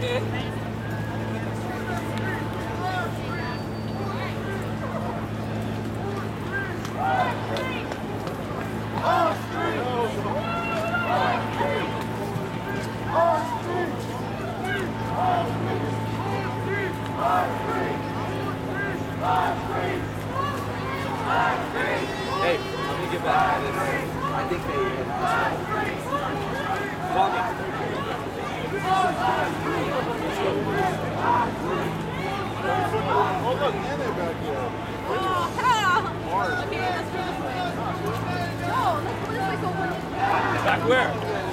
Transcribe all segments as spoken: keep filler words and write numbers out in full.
Hey, let me get back to this. I think they walking. Oh look, and they're back here. Oh, okay, let's go this way. No, let's go this way so when it's Back where?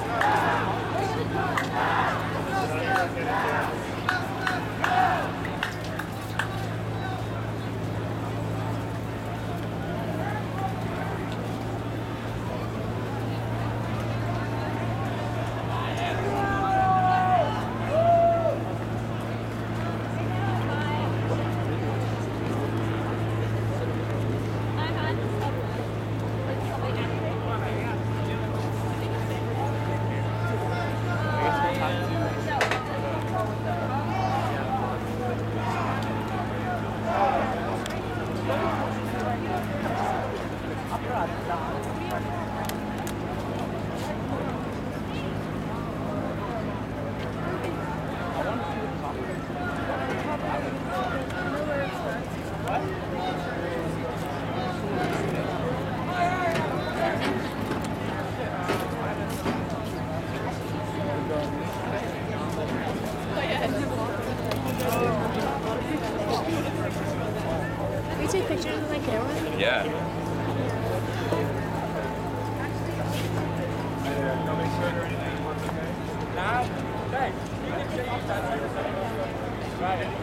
We take pictures with my camera? Yeah. Now, thanks. You can take your time. Right.